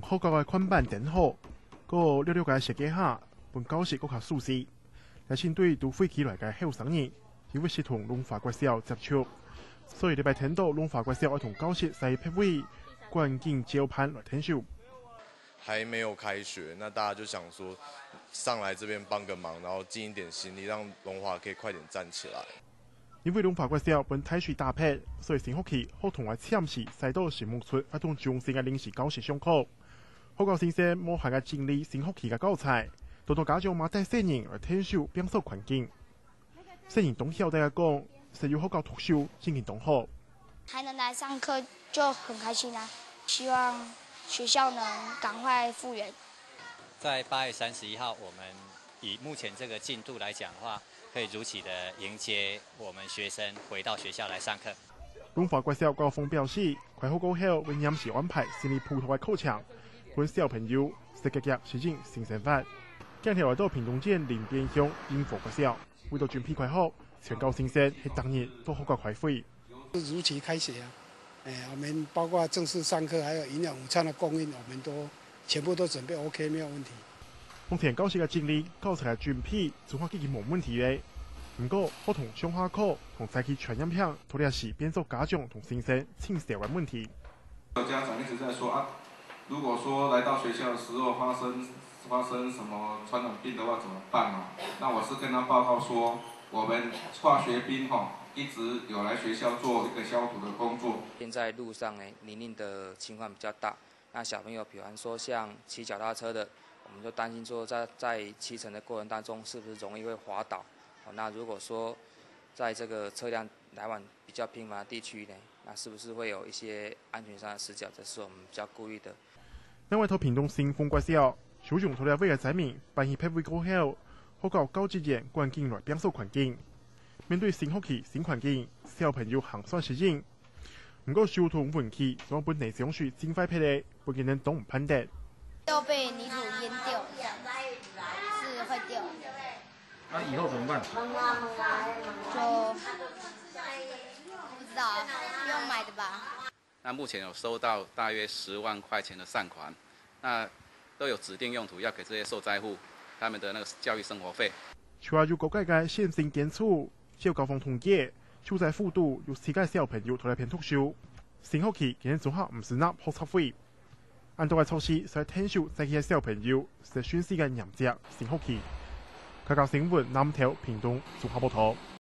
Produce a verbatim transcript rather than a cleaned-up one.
好教嘅款板整好，個了了解設計下，本教室更加舒適。但先對都飛起來嘅後生人，因為是同龍華國小接觸，所以禮拜聽到龍華國小要同教室在配位關鍵交盤來聽秀。 還沒有開學，那大家就想說上來這邊幫個忙，然後盡一點心力，讓龍華可以快點站起來。 因為龍華國小本體水搭配，所以新學期學童嘅簽時使到成木出發動中心嘅臨時教室上課。學校先生冇限嘅經歷新學期嘅教材，多多家長馬帶細人來聽秀變受環境。細人懂曉大家講，實有學校讀秀經驗懂好。 還能來上課就很開心啦！希望學校能趕快復原。 在八月三十一號，我們以目前這個進度來講的話，可以如期的迎接我們學生回到學校來上課。 龍華國小高峰表示，快學過後會臨時安排新的普通嘅課程，本小朋友積極嘅實踐新生活。今日來到屏東縣林邊鄉英華國小，為咗準備快學，全校新生係當日都學過快會。 如期開學啊！誒，我們包括正式上課，還有營養午餐的供應，我們都全部都準備 OK， 沒有問題。 目前教師嘅經歷、教材嘅準備，做法已經冇問題嘅。不過，學童上下課同採取傳染片，拖啲時變做家長同先生青少嘅問題。 有家長一直在說啊，如果說來到學校嘅時候發生發生什麼傳染病的話，怎麼辦啊？那我是跟他報告說，我們化學兵吼一直有來學校做一個消毒的工作。 現在路上呢，泥濘的情況比較大，那小朋友，比方說像騎腳踏車的，我們就擔心說在在騎乘的過程當中，是不是容易會滑倒？那如果說在這個車輛來往比較頻繁的地區呢，那是不是會有一些安全上的死角？這是我們比較顧慮的。 另外，頭屏東新豐國小，小眾頭嚟為嘅仔民辦起配會過後，學校高級員關鍵來變數環境。面對新學期新環境，小朋友行算適應。唔過小童問題，將本地上樹盡快配嚟，本人都唔判得。 都被泥土淹掉，是會掉。 那、啊、以後怎麼辦？ 就不知道，用買的吧。 那目前有收到大約十萬塊錢的善款，那都有指定用途，要給這些受災戶他們的那個教育生活費。 除咗要各界嘅先進檢測，照高峰統計，受災幅度有世界小朋友同嚟編讀書。新學期今日做下唔是納學測會，按照嘅措施，使聽秀在嘅小朋友實宣示嘅嚴格新學期。客家新聞南投屏東綜合報道。